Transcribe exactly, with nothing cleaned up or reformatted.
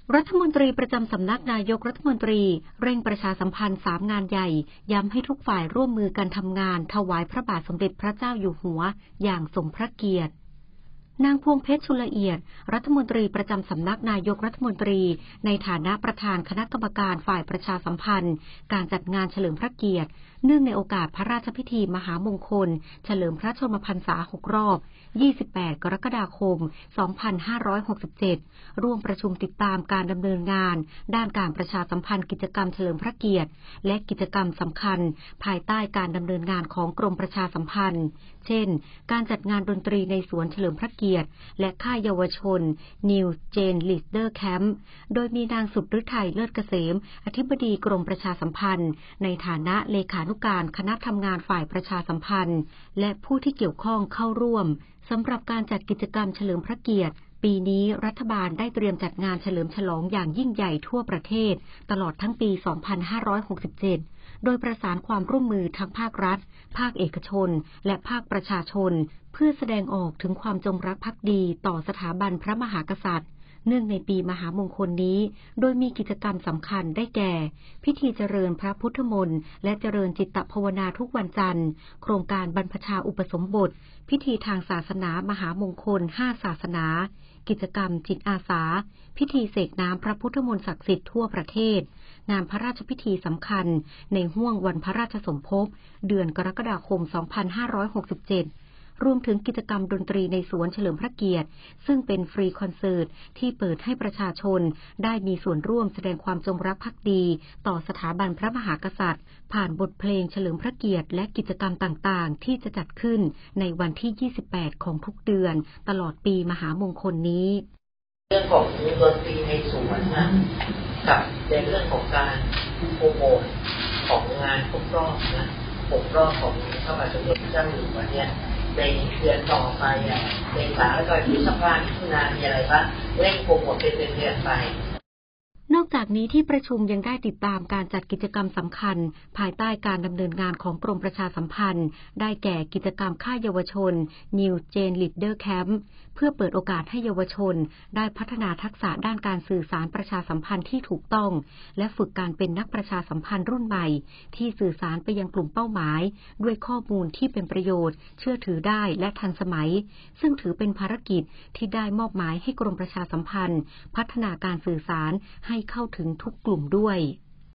รัฐมนตรีประจำสำนักนายกรัฐมนตรีเร่งประชาสัมพันธ์สามงานใหญ่ย้ำให้ทุกฝ่ายร่วมมือกันทำงานถวายพระบาทสมเด็จพระเจ้าอยู่หัวอย่างสมพระเกียรตินางพวงเพชรชุลเอียดรัฐมนตรีประจำสำนักนายกรัฐมนตรีในฐานะประธานคณะกรรมการฝ่ายประชาสัมพันธ์การจัดงานเฉลิมพระเกียรติเนื่องในโอกาสพระราชพิธีมหามงคลเฉลิมพระชนมพรรษาหกรอบยี่สิบแปดกรกฎาคมสองพันห้าร้อยหกสิบเจ็ดร่วมประชุมติดตามการดำเนินงานด้านการประชาสัมพันธ์กิจกรรมเฉลิมพระเกียรติและกิจกรรมสำคัญภายใต้การดำเนินงานของกรมประชาสัมพันธ์เช่นการจัดงานดนตรีในสวนเฉลิมพระเกียรติและค่ายเยาวชน New Gen Leader Camp โดยมีนางสุดฤทัยเลิศเกษมอธิบดีกรมประชาสัมพันธ์ในฐานะเลขานุการคณะทำงานฝ่ายประชาสัมพันธ์และผู้ที่เกี่ยวข้องเข้าร่วมสำหรับการจัดกิจกรรมเฉลิมพระเกียรติปีนี้รัฐบาลได้เตรียมจัดงานเฉลิมฉลองอย่างยิ่งใหญ่ทั่วประเทศตลอดทั้งปี สองพันห้าร้อยหกสิบเจ็ด โดยประสานความร่วมมือทั้งภาครัฐภาคเอกชนและภาคประชาชนเพื่อแสดงออกถึงความจงรักภักดีต่อสถาบันพระมหากษัตริย์เนื่องในปีมหามงคลนี้โดยมีกิจกรรมสำคัญได้แก่พิธีเจริญพระพุทธมนต์และเจริญจิตภาวนาทุกวันจันทร์โครงการบรรพชาอุปสมบทพิธีทางศาสนามหามงคลห้าศาสนากิจกรรมจิตอาสาพิธีเสกน้ำพระพุทธมนต์ศักดิ์สิทธิ์ทั่วประเทศงานพระราชพิธีสำคัญในห้วงวันพระราชสมภพเดือนกรกฎาคม สองพันห้าร้อยหกสิบเจ็ดรวมถึงกิจกรรมดนตรีในสวนเฉลิมพระเกียรติซึ่งเป็นฟรีคอนเสิร์ตที่เปิดให้ประชาชนได้มีส่วนร่วมแสดงความจงรักภักดีต่อสถาบันพระมหากษัตริย์ผ่านบทเพลงเฉลิมพระเกียรติและกิจกรรมต่างๆที่จะจัดขึ้นในวันที่ยี่สิบแปดของทุกเดือนตลอดปีมหามงคลนี้เรื่องของดนตรีในสวนนะกับในเรื่องของการโปรโมทของงานครบรอบนะครบรอบของพระบาทสมเด็จพระเจ้าอยู่หัวเนี่ยในเดือนต่อไปอ่ะในสาแล้วก็พฤษภาคมมิถุนายนมีอะไรบ้างเร่งโปรโมทเป็นเดือนๆไปนอกจากนี้ที่ประชุมยังได้ติดตามการจัดกิจกรรมสำคัญภายใต้การดำเนินงานของกรมประชาสัมพันธ์ได้แก่กิจกรรมค่ายเยาวชน New Gen Leader Camp เพื่อเปิดโอกาสให้เยาวชนได้พัฒนาทักษะด้านการสื่อสารประชาสัมพันธ์ที่ถูกต้องและฝึกการเป็นนักประชาสัมพันธ์รุ่นใหม่ที่สื่อสารไปยังกลุ่มเป้าหมายด้วยข้อมูลที่เป็นประโยชน์เชื่อถือได้และทันสมัยซึ่งถือเป็นภารกิจที่ได้มอบหมายให้กรมประชาสัมพันธ์พัฒนาการสื่อสารให้เข้าถึงทุกกลุ่มด้วย